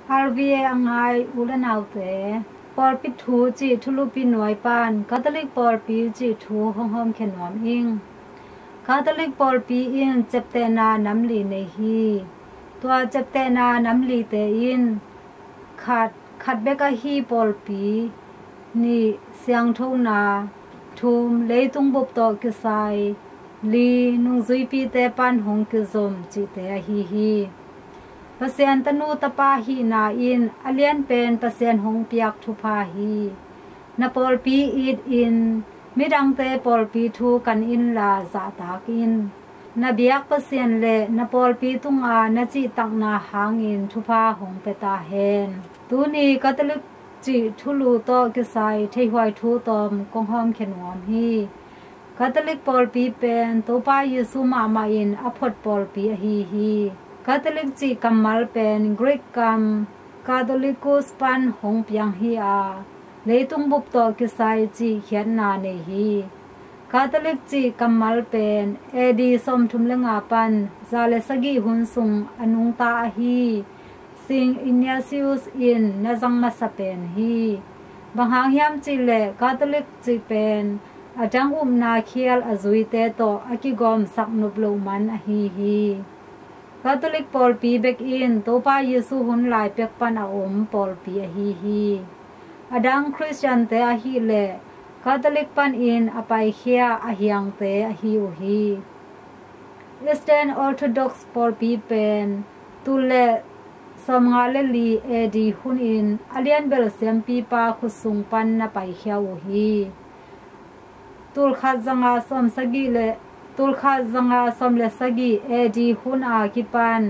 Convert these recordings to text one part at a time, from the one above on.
RVA อังไงอุลนาวเตปอลปิทูจีทุลุปินวยปานคาทอลิกปอลปีจีทูห้องห้องเขนวมอิงคาทอลิกปอลปีอินเจ็บเตนาน้ำลีในฮีตัวเจ็บเตนาน้ำลีเตอินขัดเบกะฮีปอลปีนี่เสียงทูนาทุมเลยตุงบุบโตกิไซลีนุงซุยปีเตปันหงกิซมจิเตฮีปะเซียนตนูตะปาฮีนาอินอเลียนเป็นปะเซียนหงเปียกทุพาฮีนาปอลปีอีดอินมิดังเตปอลปีทูกันอินลาซาตากินนาเบียกปะเซียนเลนาปอลปีตุงอานาจิตักนาหางอินทุพาหงเปตาเฮนตูนีกะตลึกจิทุลูโตกิไซเทหวยทูตอมกงหอมเขนวมฮีคาทอลิกปอลปีเป็นตัวป้าเยซูมาอินอภดปอลปีฮีคาทอลิกจีกัมมัลเป็นกรีกกัมคาทอลิกุสปันหงเปียงฮีอาเลยตุงบุบโตกิไซจีเขียนนาเนฮีคาทอลิกจีกัมมัลเป็นเอดีสมทุมเลงาปันซาเลสกีหุนซุงอนุงตาฮีสิงอินยาซิอุสอินนาจังมาสเปนฮีบางหางยามจีเลคาทอลิกจีเป็นอาจังนาเคียลอจุยเตโตอากิกอมสักนุบลูมันฮีคาทอลิกปอลปีเบกอินตัวป้าเยซูหุนลายเปียกปันอาอมปอลปีฮีอดังคริสเตียนเตอฮีเลคาทอลิกปันอินอไปเคียอหิยังเตอฮีอูฮีอิสเทนออร์โธดอกซ์ปอลปีเป็นตุเลสมงาเลลีเอดีหุนอินอเลียนเบลเซมปีปาคุสุงปันนไปเคียอูฮีตุลขัดจังอาสมสกีเลตุลขัดจังอาสมเลสกีเอดีหุนอากิปัน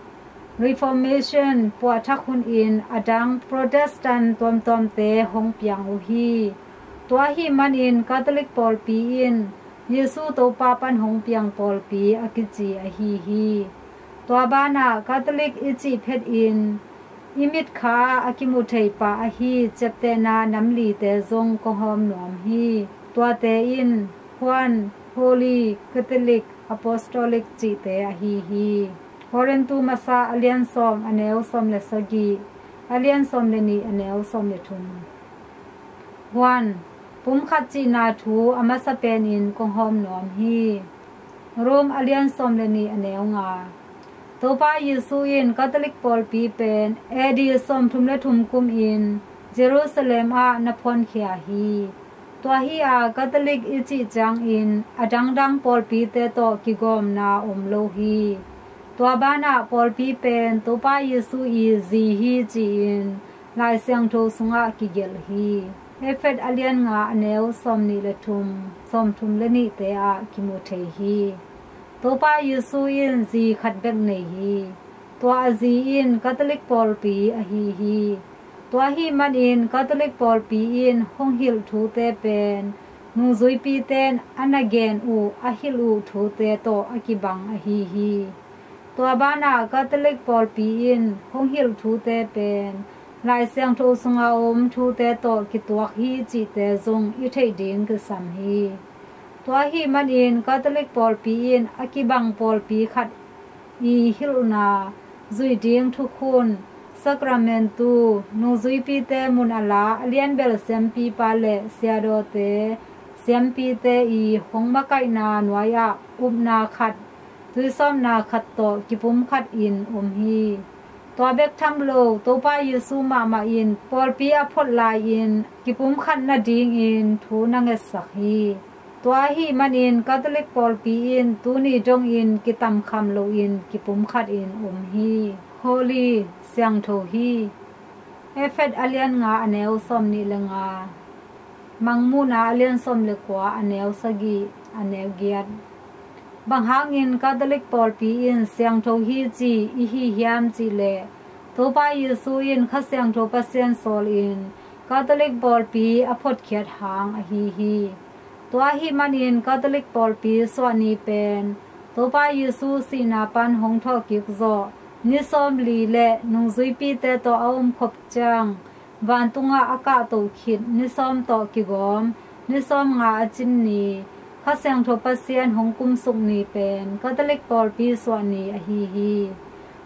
Reformation ปวดทักหุนอินอดังโปรเตสแตนต์ตอมเตหงเปียงอุฮีตัวฮีมันอินคาทอลิกปอลปีอินเยซูตัวปาปันหงเปียงปอลปีอกิจีอฮีตัวบ้านาคาทอลิกอิจิเพดอินอิมิดขาอากิมุเทปาอฮีเจ็บเตนาน้ำลีเตซงกหอมหนอมฮีตัวเตอินฮวนโฮลีคาทอลิกอปอสโตลิกจิเตอฮีฮอเรนตูมาซาอเลียนซอมอเนลซอมเลสกีอเลียนซอมเลนีอเนลซอมเลทุมฮวนปุ่มขัดจีนาทูอามาสเปนินกงหอมหนอมฮีโรมอเลียนซอมเลนีอเนลงาตัวป้าเยซูอินคาทอลิกปอลปีเป็นเอดีซอมทุมเลทุมกุมอินเยรูซาเล็มอานพอนเคียฮีตัวฮีอาคาทอลิกอิจิจังอินอดังปอลปีเตโตกิกอมนาอมโลฮีตัวบ้านาปอลปีเป็นตัวป้าเยซูอีซีฮีจีอินลายเสียงโทสุงะกิเกลฮีเอฟเฟดอเลียนงาอเนลซอมนิเลทุมซอมทุมเลนิเตอากิโมเทฮีตัวป้าเยซูอินซีขัดเบกเนฮีตัวอาซีอินคาทอลิกปอลปีอฮีตัวฮีมันอินคาทอลิกปอลปีอินห้องฮิลทูเตเป็นนูซุยปีเตนอันเกนอูอฮิลอูทูเตโตอากิบังอฮีตัวบ้านาคาทอลิกปอลปีอินห้องฮิลทูเตเป็นลายเสียงโทสงาอมทูเตโตกิตัวฮีจิเตซงอิเทดิงคือสัมฮีตัวฮีมันอินคาทอลิกปอลปีอินอากิบังปอลปีขัดอีฮิลนาซุยดิงทุกคนสักราเมนตูนูซุยปีเตมุนอลาเลียนเบลเซมปีปาเลเซียโดเตเซมปีเตอีหงมะไกนาหนวายะอุบนาขัดตุยซ้อมนาขัดโตกิปุมขัดอินอมฮีตัวเบกทำโลตัวป้าเยซูมาอินปอลปีอพดลายอินกิปุมขัดนาดิงอินทูนังเอสักฮีตัวฮีมันอินคาทอลิกปอลปีอินตูนีจงอินกิตัมคำโลอินกิปุมขัดอินอมฮีโฮลีเสียงโทฮีเอฟเฟดอเลียนงาอเนลซอมนิเลงามังมูนาอเลียนซอมเลกว่าอเนลสกีอเนลเกียดบางหางอินคาทอลิกปอลปีอินเสียงโทฮีจีอีฮียามจีเลตัวป้าเยซูอินข้าเสียงโทปัสเซียนโซลอินคาทอลิกปอลปีอพดเขียดหางอฮีตัวฮีมันอินคาทอลิกปอลปีสวานีเป็นตัวป้าเยซูสีนาปันหงทอกิกโซนิสอมลีเลนุงซุยปีเตโตอาอมขบจังวันตุงะอากาโตขิดนิสอมโตกิกอมนิสอมงาจินนีข้าเสียงโทปัสเซียนหงกุมสุกนีเป็นคาทอลิกปอลปีสวานีอฮี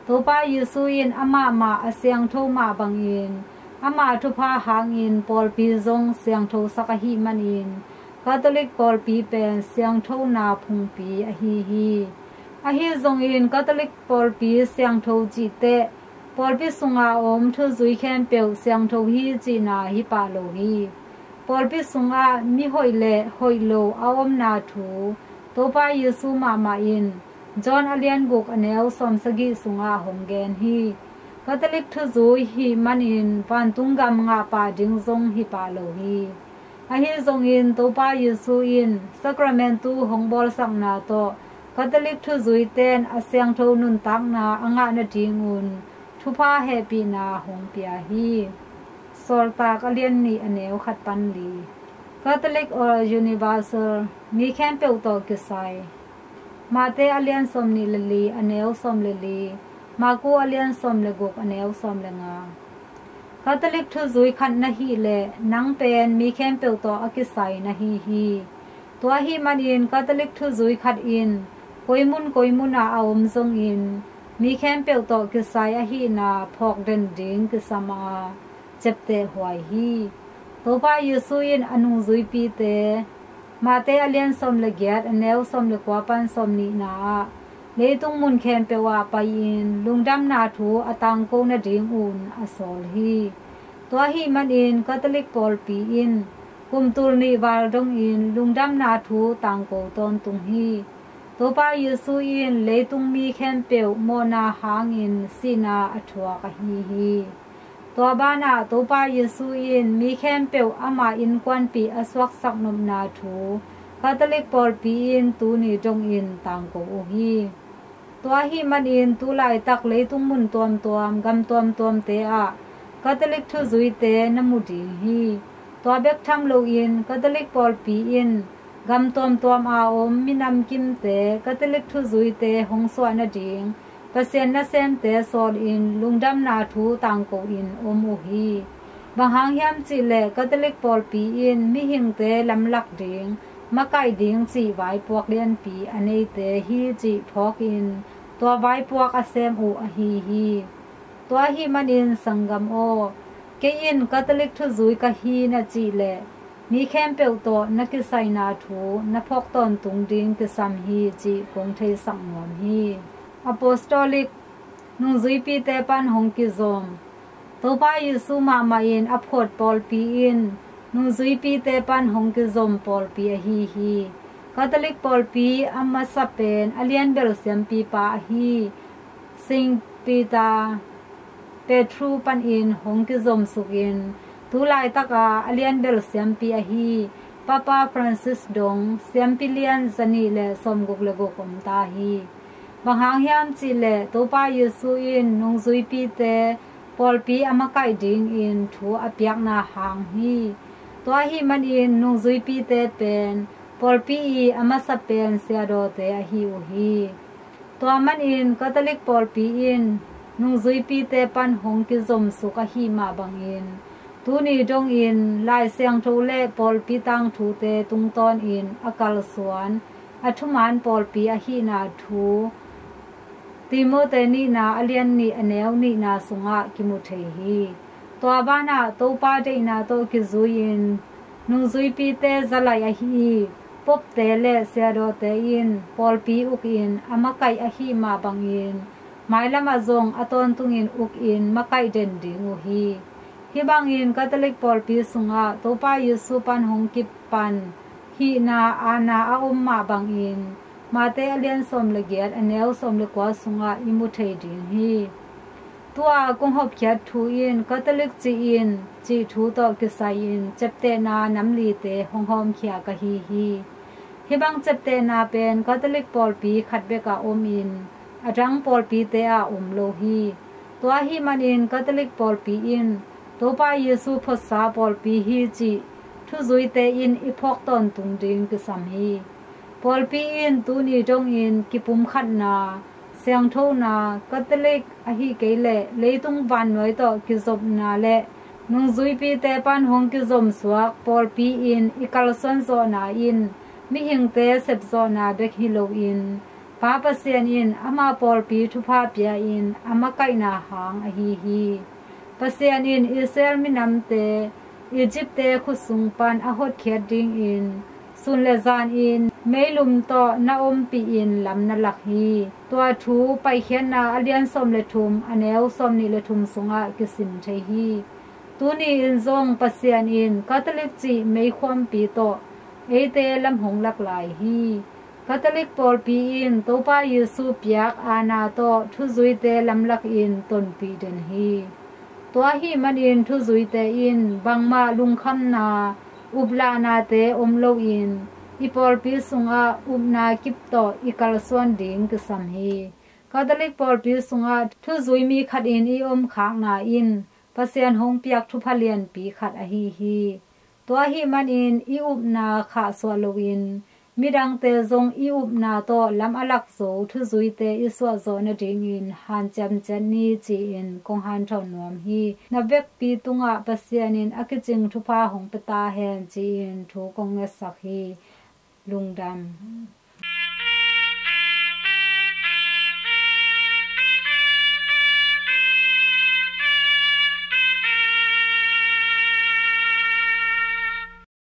ตัวป้าเยซูอินอามามาเสียงโทมาบังอินอามาทุพาหางอินปอลปีซงเสียงโทสักหิมันอินคาทอลิกปอลปีเป็นเสียงโทนาพุงปีอฮีอฮีซงอินคาทอลิกปอลปีเสียงโทจีเตปอลปีสุงอาอมทุจุยแคนเปียวเสียงโทฮีจีนาฮิปาโลฮีปอลปีสุงอามีหอยเล่หอยโลอาอมนาทูตัวป้าเยซูมาอินจอห์นอเลียนกุกอเนลสมสกิสุงอาหงเกนฮีคาทอลิกทุจุยฮีมันอินปันตุงกำงาปาดิงซงฮิปาโลฮีอฮีซงอินตัวป้าเยซูอินสักราเมนตูหงบอลสังนาโตคาทอลิกทุจุยเตนอาเซียงโทนุนตักนาอ่างนาดิงอุนทุพาเฮปีนาหงเปียฮีสอลตากอเลียนนีอเนลขัดปันลีคาทอลิกออยูนิเวอร์แซลมีแคนเปลโตกิไซมาเตอเลียนสมนิลลีอเนลสมเลลีมากูอเลียนสมเลกุกอเนลสมเลงาคาทอลิกทุจุยขันนะฮีเลนังเป็นมีแคนเปลโตอกิไซนะฮีตัวฮีมันอินคาทอลิกทุจุยขัดอินกอยมุนอาอมซงอินมีแคนเปลโตกิไซอฮีนาพอกเดนดิงกิสมาเจ็บเตหวยฮีตัวป้าเยซูอินอนุจุยปีเตมาเตอเลียนสมเลเกียดอเนลสมเลกว่าปันสมนีนาเลตุงมุนแคนเปว่าไปอินลุงดำนาทูอตังโกนดิงอุนอสอลฮีตัวฮีมันอินคาทอลิกปอลปีอินกุมตุลนีวาลดงอินลุงดำนาทูตังโกตอนตุงฮีตัวป้าเยซูอินเลตุงมีแคนเปวโมนาหางอินสีนาอัทวากะฮีตัวบ้านาตัวป้าเยซูอินมีแคนเปวอามาอินกวนปีอสวักสักนมนาทูคาทอลิกปอลปีอินตูนีจงอินตังโกฮีตัวฮีมันอินตูไลตักเลตุงมุนตวมกำตวมเตอะคาทอลิกทุจุยเตนมุดีฮีตัวเบกทัมโลอินคาทอลิกปอลปีอินกำตวมอาอมมินำกิมเตคาทอลิกทุจุยเตหงสวนาดิงเปอร์เซ็นต์นะเซนเตสอดอินลุงดำนาทูตังโกอินโอมูฮีบางหางยามจิเลคาทอลิกปอลปีอินมิหิงเตลำลักดิงมาไก่ดิงจีไว้พวกเลียนปีอเนเตฮีจีพอกอินตัวไว้พวกอาเซมอูอฮีตัวฮีมันอินสังกัมโอเกอินคาทอลิกทุจุยกะฮีนะจีเลมีแคมเปลโตนักกิไซนาทูนักพกตอนตุงดิงกิสัมฮีจีกงเทสังงอมฮีอโปสตอลิกนุจุยปีเตปันหงกิซอมตัวป้าเยซูมาอินอภดปอลปีอินนุจุยปีเตปันหงกิซอมปอลปีฮีคาทอลิกปอลปีอามาสเปนอเลียนเบลเซียมปีปาฮีซิงปีตาเปทรูปันอินหงกิซอมสุกินตูไลตากาอเลียนเบลเซียมปีฮีปาปาฟรานซิสดงเซียมปิเลียนซานีเลสมกุกเลกกมตาฮีบางหางยามจิเลตัวป้าเยซูอินนงซุยปีเตปอลปีอามาไกดิงอินทูอเปียกนาหางฮีตัวฮีมันอินนงซุยปีเตเป็นปอลปีอามาสเปนเซียโดเตอฮีอูฮีตัวมันอินคาทอลิกปอลปีอินนงซุยปีเตปันหงกิซอมสุกะฮีมาบังอินตูนีจงอินลายเสียงทูเลปอลปีตังทูเตตุงตอนอินอากาลสวนอัทุมานปอลปีอฮีนาทูติโมเตนีนาอเลียนนีอเนลนีนาสุงะกิมุเทฮีตัวบ้านาตัวป้าเดนาตัวกิซุยินนุซุยปีเตซาลายฮีปบเตเลเซียโดเตอินปอลปีอุกอินอามาไกอฮีมาบังอินไมลามาซงอตอนตุงอินอุกอินมาไกเดนดิงูฮีฮิบังอินคาทอลิกปอลปีสุงะตัวป้าเยซูปันหงกิปปันฮีนาอานาอาอุมมาบังอินมาเตอเลียนสมเลเกียดอเนลสมเลกว่าสุงะอิมุเทดิงฮีตัวกงหบเขียดทูอินคาทอลิกจีอินจีทูตอกิไซอินเจ็บเตนาน้ำลีเตหงหอมเขียกะฮีฮิบังเจ็บเตนาเป็นคาทอลิกปอลปีขัดเบกาอมอินอรังปอลปีเตอาอมโลฮีตัวฮีมันอินคาทอลิกปอลปีอินตัวป้าเยซูพษาปอลปีฮีจีทุจุยเตอินอิพอกตอนตุงดิงกิสัมฮีปอลปีอินตูนีจงอินกิปุมขัดนาเสียงโทนาคาทอลิกอฮีเกเลเลยตุงวันไว้ต่อกิจบนาเลนุงจุยปีเตปันหงกิจมสวกปอลปีอินอิกาลซอนโซนาอินมิหิงเตเซบโซนาเบกฮิโลอินป้าปะเซียนอินอามาปอลปีทุพาเปียอินอามาไกนาหางอหีฮีปะเซียนอินอิสราเอลมินำเตอียิปต์เตขุสุงปันอหดเขียดดิงอินสุนเลซานอินเมลุมโตนาอมปีอินลำนลักฮีตัวทูไปเขียนนาอเลียนสมเลทุมอเนวสมนิเลทุมสุงะกิสิมเทฮีตูนีอินซงปะเซียนอินคาทอลิกจีไม่ความปีโตเอเตลำหงลักหลายฮีคาทอลิกปอลปีอินตัวป้าเยซูเปียกอานาโตทุจุยเตลำลักอินตนปีเดนฮีตัวฮีมันอินทุจุยเตอินบังมาลุงคำนาอุบลานาเตอมโลอินอีปอลปีสุงะอุบนากิปโตอีกาลส่วนดิงกิสัมฮีคาทอลิกปอลปีสุงะทุจุยมีขัดอินอีอมขางนาอินปะเซียนหงเปียกทุพเลียนปีขัดอหีฮีตัวฮีมันอินอีอุบนาขาสวโลอินมิดังเตจงอีอุบนาโตลำอลักโซทุจุยเตอิสวะโซนดิงอินฮันจำจันนีจีอินกงฮันเท่านวมฮีนับเวกปีตุงะปะเซียนินอกิจิงทุพาหงปตาแหนจีอินทุกงเงสักฮีลุงดำ